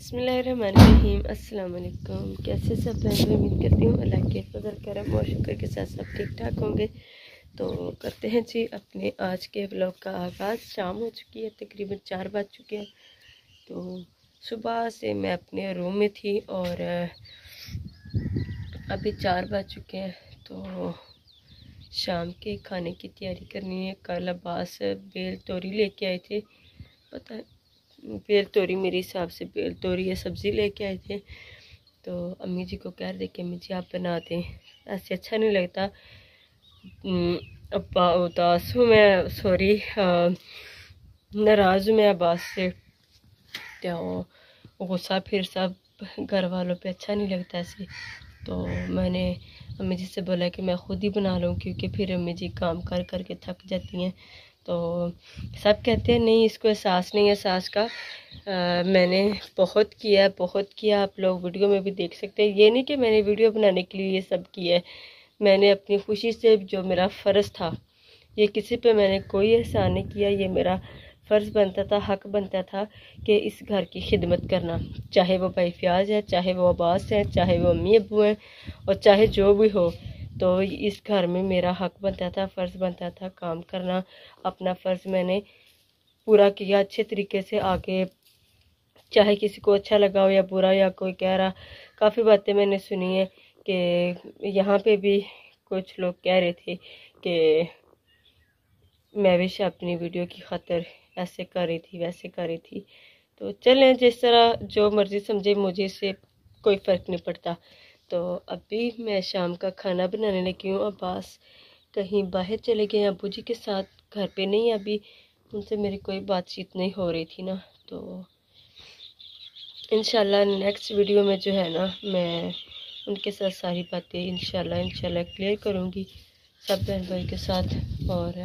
बिस्मिल्लाहिर्रहमानिर्रहीम। अस्सलाम वालेकुम। कैसे सब हैं? उम्मीद करती हूँ अल्लाह के फजल करम और शुक्र के साथ सब ठीक ठाक होंगे। तो करते हैं जी अपने आज के व्लॉग का आगाज़। शाम हो चुकी है, तकरीबन 4 बज चुके हैं। तो सुबह से मैं अपने रूम में थी और अभी 4 बज चुके हैं। तो शाम के खाने की तैयारी करनी है। कल अब्बास बेल तोरी लेके आए थे, पता बेल तोरी मेरे हिसाब से बेल तोरी या सब्ज़ी लेके आए थे। तो अम्मी जी को कह रहे कि अम्मी जी आप बना दें, ऐसे अच्छा नहीं लगता। अब्बा उदास हूँ मैं, सॉरी नाराज़ हूँ मैं अब्बास से। तो गुस्सा फिर सब घर वालों पे अच्छा नहीं लगता ऐसे। तो मैंने अम्मी जी से बोला कि मैं ख़ुद ही बना लूँ, क्योंकि फिर अम्मी जी काम कर कर के थक जाती हैं। तो सब कहते हैं नहीं इसको एहसास नहीं है सास का। मैंने बहुत किया। आप लोग वीडियो में भी देख सकते हैं। ये नहीं कि मैंने वीडियो बनाने के लिए ये सब किया है, मैंने अपनी खुशी से जो मेरा फ़र्ज़ था, ये किसी पे मैंने कोई एहसान नहीं किया। ये मेरा फ़र्ज़ बनता था, हक बनता था कि इस घर की खिदमत करना, चाहे वो भाई फ्याज है, चाहे वो अब्बास है, चाहे वो अम्मी अब्बू हैं, और चाहे जो भी हो। तो इस घर में मेरा हक बनता था, फ़र्ज़ बनता था काम करना। अपना फ़र्ज़ मैंने पूरा किया अच्छे तरीके से। आगे चाहे किसी को अच्छा लगा हो या बुरा, या कोई कह रहा, काफ़ी बातें मैंने सुनी है कि यहाँ पे भी कुछ लोग कह रहे थे कि मैं भी अपनी वीडियो की खातिर ऐसे कर रही थी, वैसे कर रही थी। तो चलें, जिस तरह जो मर्ज़ी समझे, मुझे से कोई फ़र्क नहीं पड़ता। तो अभी मैं शाम का खाना बनाने लगी हूँ। अब्बास कहीं बाहर चले गए अब्बू जी के साथ, घर पे नहीं। अभी उनसे मेरी कोई बातचीत नहीं हो रही थी ना। तो इंशाल्लाह नेक्स्ट वीडियो में जो है ना, मैं उनके साथ सारी बातें इंशाल्लाह क्लियर करूँगी सब बहन भाई के साथ। और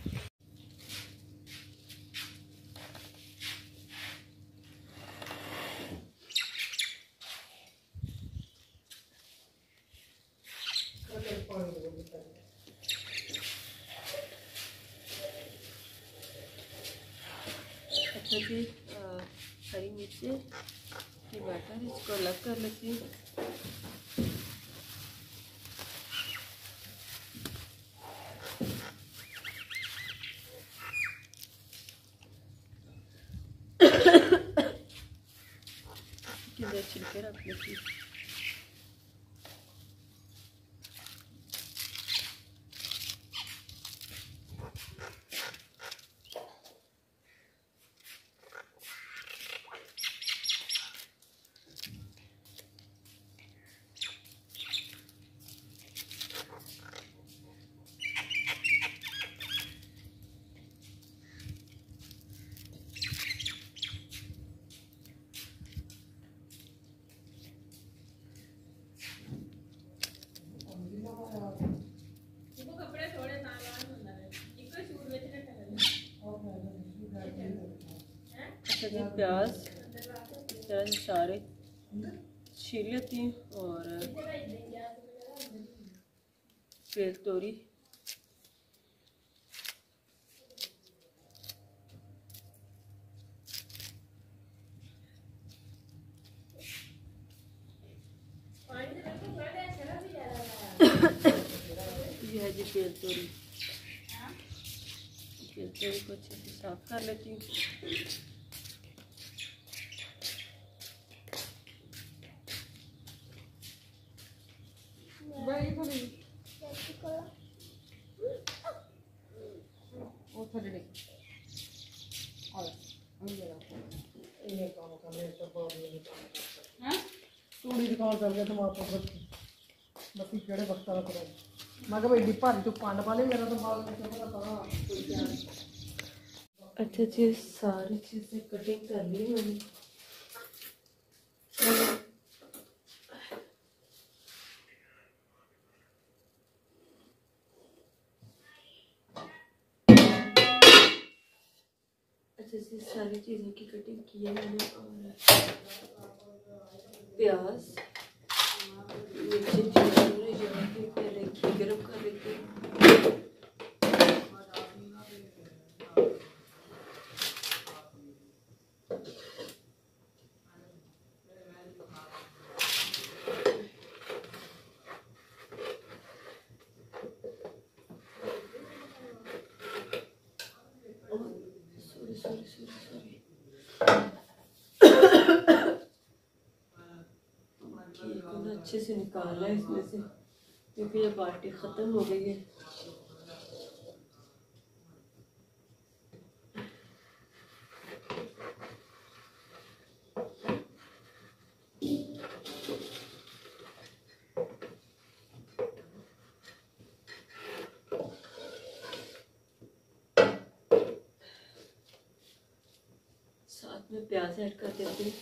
अच्छा जी, हरी मिर्चें की बैटर इसको अलग कर लेती हूँ। किधर छिलके रख लेती हूँ। अच्छा जी, प्याज इस तरह से सारे छील लेती हूँ। और बेल तोरी ये है जी बेल तोरी को अच्छे से साफ कर लेती हूँ। तूड़ी दुकान चल गया टमाटर बस केड़े वक्त रख रहे मैं भाई डिब्बा तू पंड पा ले मेरा तो बाल अच्छा जी, सारी चीज़ें कटिंग कर ली मैंने। अच्छा जी, सारी चीज़ों की कटिंग की है मैंने। और प्याज मिर्ची यहाँ पे पहले घी गर्म कर लेती हूँ। अच्छे से निकालना है इसमें से, क्योंकि ये बाटी ख़त्म हो गई है। साथ में प्याज ऐड कर देती हूँ।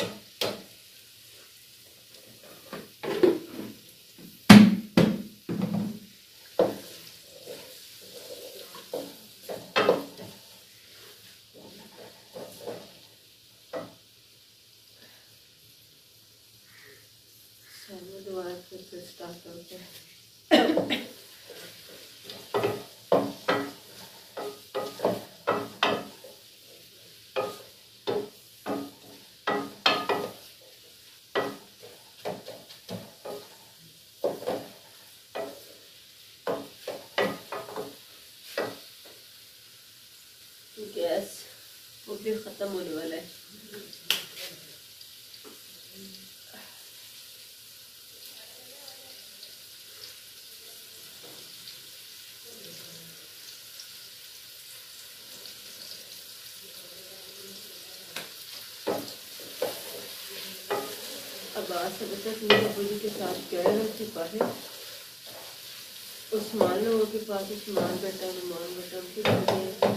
दोबारा फिर से स्टार्ट करते हैं। गैस वो भी ख़त्म होने वाला है। अब आज अभी तक मेरे बुरी के साथ गए रह चुका है। उस्मान लोगों के पास उस्मान बेटा नुमान बेटा उनके घर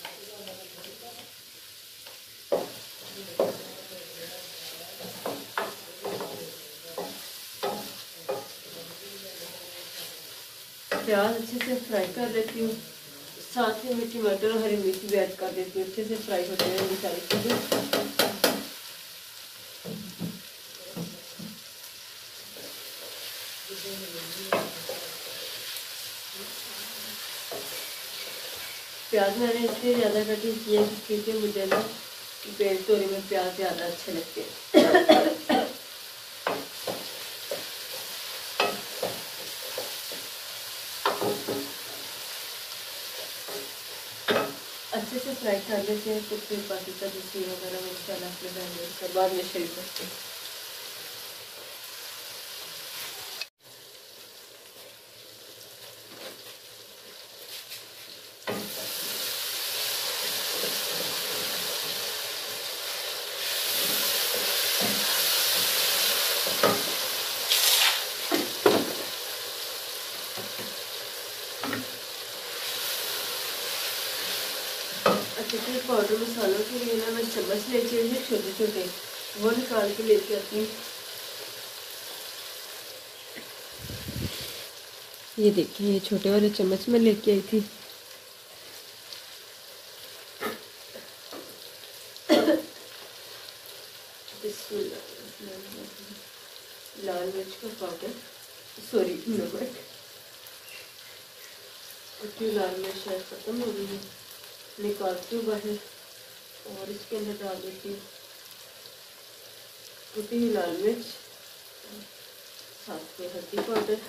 प्याज अच्छे से फ्राई कर लेती हूँ। साथ ही मैं टमाटर और हरी मिर्च भी ऐड कर देती हूँ। अच्छे से फ्राई होते हैं ये सारी चीज़ें। प्याज मैंने इसलिए ज़्यादा कटिंग किया क्योंकि मुझे ना बेल तोरी में प्याज ज़्यादा अच्छे लगते हैं। अच्छे से फ्राई कर लेते हैं, तो फिर बाकी का जो सीन वगैरह वो इंशाल्लाह अपने बहन के बाद में शेयर करते हैं। चिकन पाउडर मसालों के लिए ना मैं चम्मच लेके आई हूँ छोटे छोटे, वो निकाल के लेके आती हूँ। ये देखिए ये छोटे वाले चम्मच में लेके आई थी। लाल मिर्च का पाउडर, सॉरी नमक, क्योंकि लाल मिर्च शायद खत्म हो गई है, निकालती हूँ बाहर और इसके अंदर डाल देती हूँ कुटी हुई लाल मिर्च, साथ में हल्दी पाउडर,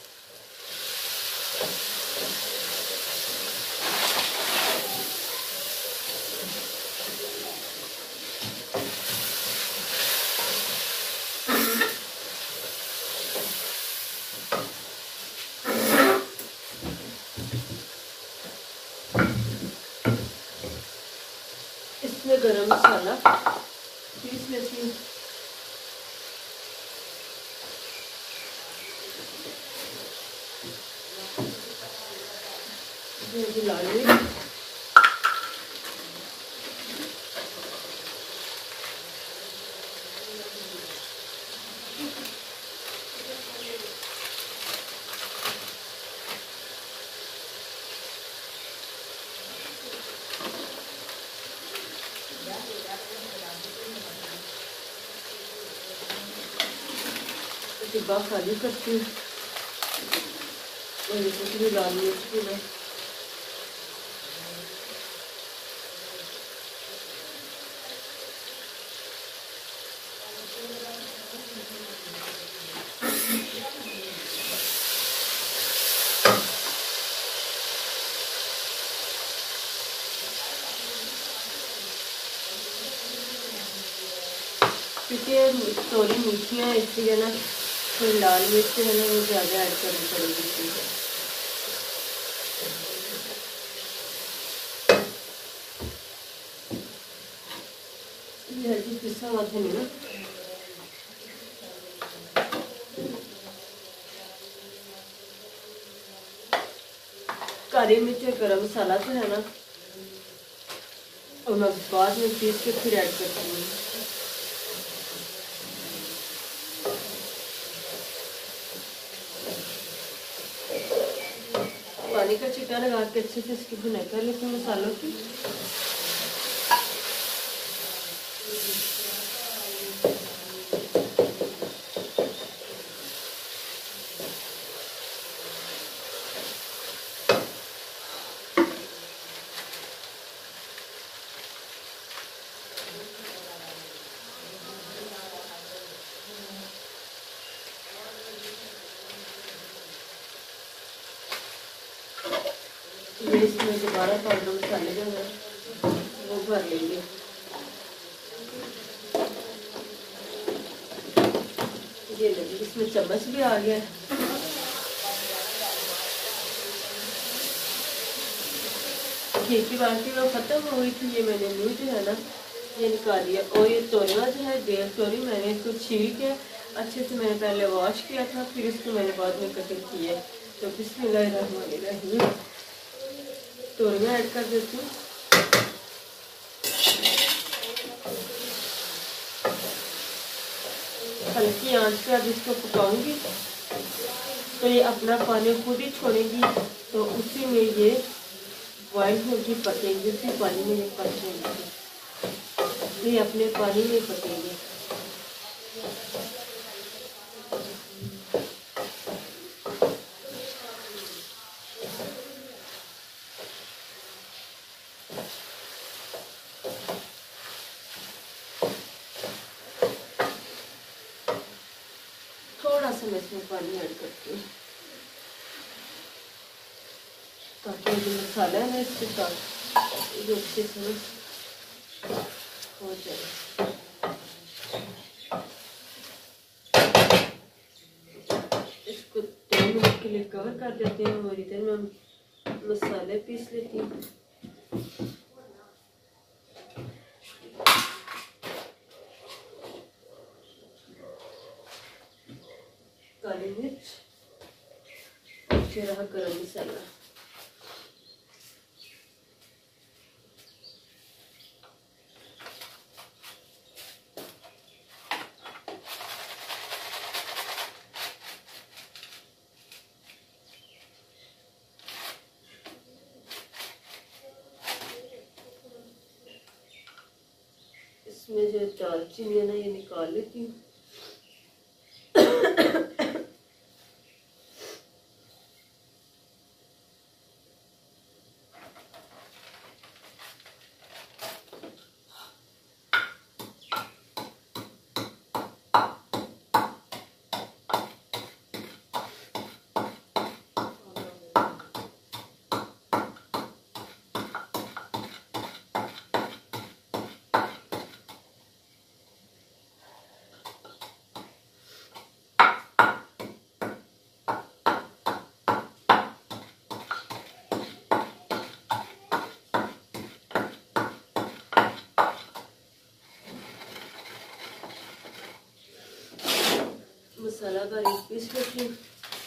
इसमें गरम मसाला पीस लेती हूँ, लाल मिर्च, डिब्बा खाली करती हूँ और इसमें लाल मिर्च भी मैं क्योंकि तोरी मीठी है इसलिए ना फिर लाल मिर्च है ना वो ज़्यादा ऐड करनी पड़ेगी इसमें। ये हल्दी पिसा हुआ था नहीं ना। काली मिर्च और गरम मसाला तो है ना, और मैं बाद में पीस के फिर ऐड करती हूँ। पानी का छिटा लगा के अच्छे से इसकी भुनाई कर लेती हूँ मसालों की। ये इसमें दोबारा पाउडर मसाले जो है वो भर लेंगे। ये लगी इसमें चम्मच भी आ गया। घी की बाल्टी में खत्म हो गई थी, ये मैंने मुँह जो है ना ये निकाल लिया। और ये तोरिया जो है डेढ़ तोरी मैंने इसको छील के अच्छे से मैंने पहले वॉश किया था, फिर इसको मैंने बाद में कटिंग की है। तो बिस्मिल्लाहिर्रहमानिर्रहीम तोरियाँ ऐड कर देती हूँ। हल्की आंच पे अब इसको पकाऊंगी तो ये अपना पानी खुद ही छोड़ेगी, तो उसी में ये बॉइल होगी, पकेंगे, उसी पानी में ये पक जाएंगे, ये अपने पानी में पकेंगे। थोड़ा सा मैं इसमें पानी ऐड करती हूँ ताकि जो मसाला है ना इसके साथ ये अच्छे से हो जाए। इसको 2 मिनट के लिए कवर कर देते हैं और इधर मैं मसाले पीस लेती हूँ। काली मिर्च, फिर रहा गरम मसाला। इसमें जो दालचीनी है ना ये निकाल लेती हूँ। मसाला बारीक पीस लेती हूँ।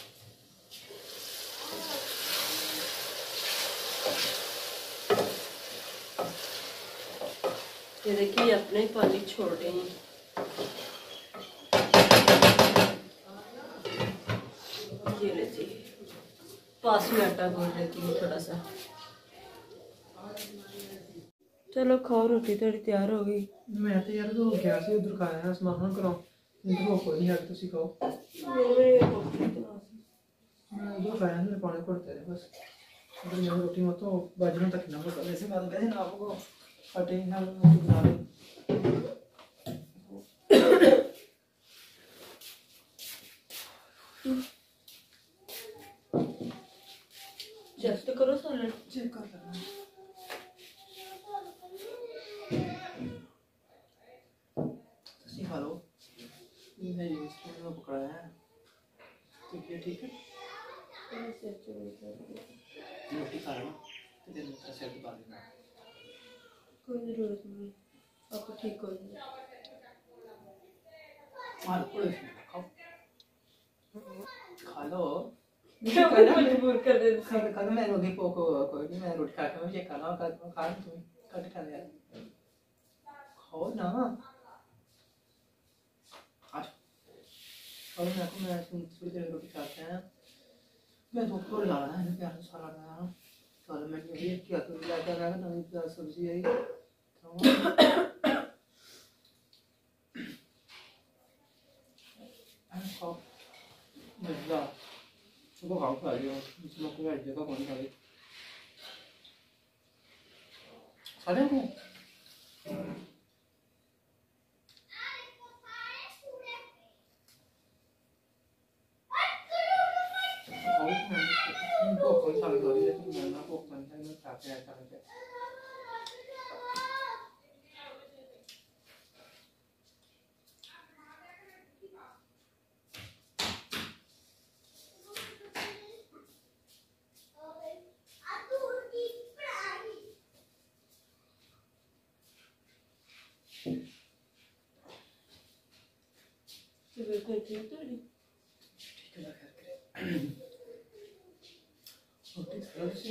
ये देखिए अपना ही पानी छोड़ रहे हैं। ये लीजिए पास में आटा गूंद लेती हूँ थोड़ा सा। चलो खाओ, रोटी थोड़ी तैयार हो गई। मैं तो यार हो गया से उधर खाया समान करो इधर हो कोई नहीं आगे तुसी खाओ। मैं उधर खाया मेरे पानी पड़ते रहे बस। अगर मैं रोटी मत तो बाजू तक ना पड़ता वैसे बात कैसे ना आपको फटे ना बना लो। चेक तो करो सैलेड। चेक कर लेना। तुसी खा लो। ये है ये इसको पकड़ा है। ये ठीक है रोटी खा लो तो दिन में सिर दबा देना कोई ज़रूरत नहीं आपको ठीक हो जाए खाओ खा लो मजबूर कर दे कल मैं रोटी को कोई नहीं मैं रोटी खा के मुझे खाना खा तुम कट खा लिया खाओ ना आज और मैं थोड़ी देर रोटी खाते हैं मैं तो थोड़ा ला रहा है प्याज सारा ना सारा मैं ये क्या तो लगा रहा ना प्याज सब्जी आई खाओ मजा सुबह खाओ खा लियो इसमें कोई जगह कौन खा ली सारे को इनको कोई साल हो रही है लेकिन मैं ना को बनता है खाते हैं ऐसा ठीक है रोटी खा सी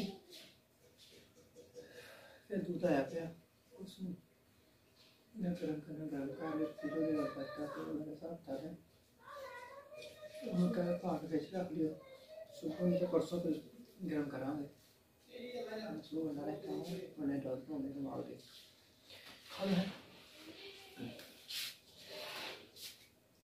फिर दूध आया पे उसमें मैं गरम का ले फिर ले आता तो मेरे साथ था है उनका पाक भेज रख लियो सुबह मुझे परसों फिर गरम करांगे सुबह बना लेता हूँ मैंने डाल दूँ मेरे माल के खा ले